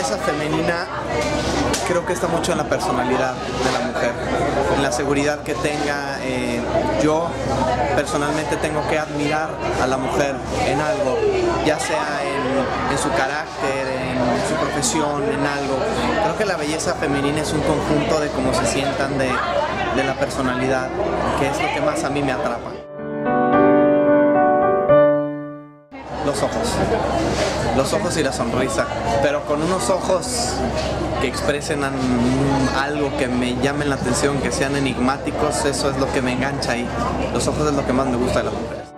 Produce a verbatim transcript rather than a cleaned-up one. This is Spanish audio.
belleza femenina creo que está mucho en la personalidad de la mujer, en la seguridad que tenga. Eh, yo personalmente tengo que admirar a la mujer en algo, ya sea en, en su carácter, en su profesión, en algo. Creo que la belleza femenina es un conjunto de cómo se sientan, de, de la personalidad, que es lo que más a mí me atrapa. Los ojos, los ojos y la sonrisa, pero con unos ojos que expresen algo que me llamen la atención, que sean enigmáticos. Eso es lo que me engancha ahí. Los ojos es lo que más me gusta de las mujeres.